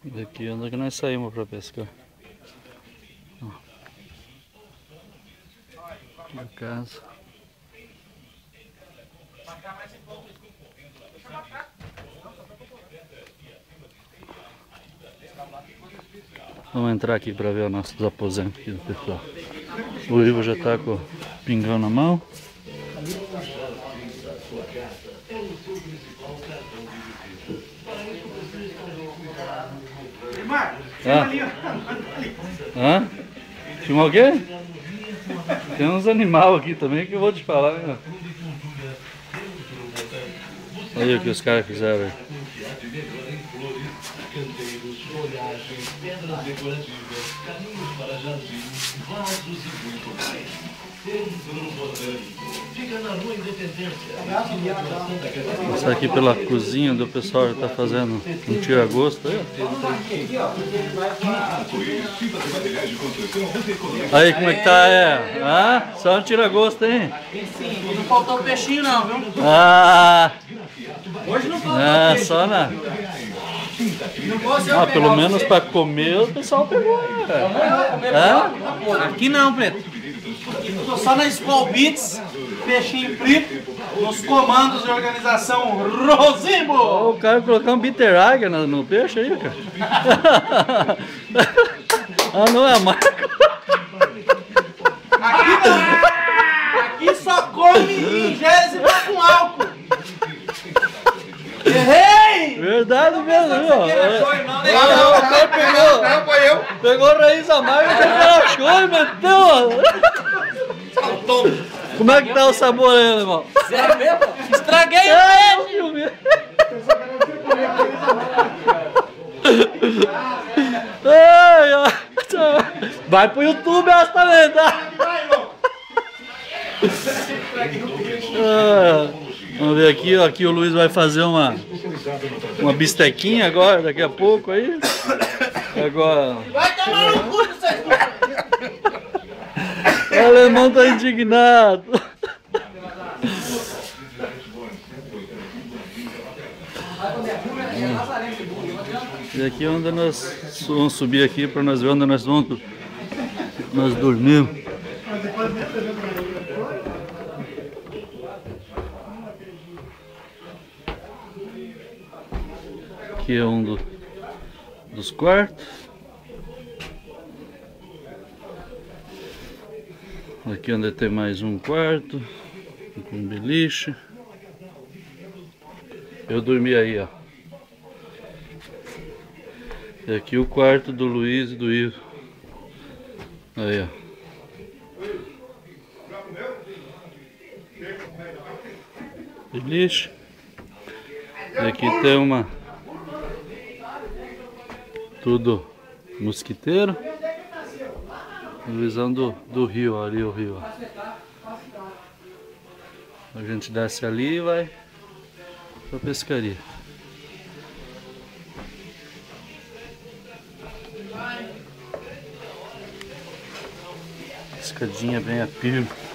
Daqui onde é que nós saímos para pescar. Ó. Aqui a casa. Vamos entrar aqui para ver os nossos aposentos aqui do pessoal. O Ivo já está com o pingão na mão. Hã? Filmar o quê? Tem uns animais aqui também que eu vou te falar, né? Olha o que os caras fizeram aí. Canteiros, folhagens, pedras decorativas, caminhos para jardim, vasos e muito mais. Centro Botânico. Fica na Rua Independência. Passar aqui pela cozinha do pessoal que está fazendo um tira-gosto aí. Aí, como é que tá? Ah, só um tira-gosto, hein? Sim, não faltou peixinho não, viu? Ah! Hoje não faltou peixe. Só na... pelo menos para comer o pessoal pegou. Aqui não, Preto. Tô só na Skol Beats, peixinho frito, nos comandos de organização Rosimbo. Oh, o cara colocar um bitter águia no peixe aí, cara. Ah, não é a marca. Aqui não. Aqui só come em Gésiba com álcool. Errei! Verdade mesmo, Não, o cara pegou a raiz amarga e achou e meteu. Como é que tá o sabor aí, irmão? Sério mesmo? Estraguei o peixe! Vai pro YouTube essa também, tá? Vamos ver aqui, ó, aqui o Luiz vai fazer uma bistequinha agora, daqui a pouco aí. Agora... Vai tomar no cu, vocês! O alemão tá indignado. E aqui é onde nós vamos subir aqui para nós ver onde nós vamos dormir. Aqui é um dos quartos. Aqui onde tem mais um quarto com beliche. Eu dormi aí, ó. E aqui o quarto do Luiz e do Ivo. Aí, ó. Beliche. E aqui tem uma... Tudo mosquiteiro. Visão do rio, ali o rio. A gente desce ali e vai pra pescaria. Escadinha bem a firme.